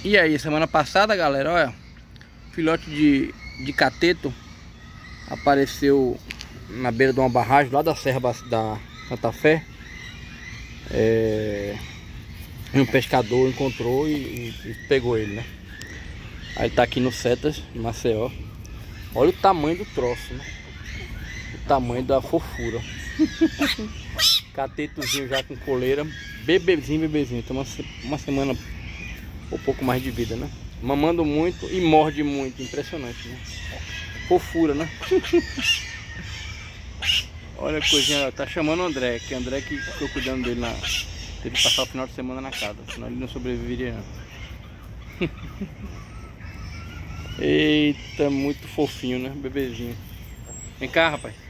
E aí, semana passada, galera, olha, filhote de cateto apareceu na beira de uma barragem lá da Serra da Santa Fé. Um pescador encontrou e pegou ele, né? Aí ele tá aqui no Setas, em Maceió. Olha o tamanho do troço, né? O tamanho da fofura. Catetozinho já com coleira. Bebezinho. Tem uma semana ou pouco mais de vida, né? Mamando muito e morde muito. Impressionante, né? Fofura, né? Olha a coisinha, tá chamando o André, que é o André que ficou cuidando dele ele passar o final de semana na casa, senão ele não sobreviveria não. Eita, muito fofinho, né? Bebezinho. Vem cá, rapaz.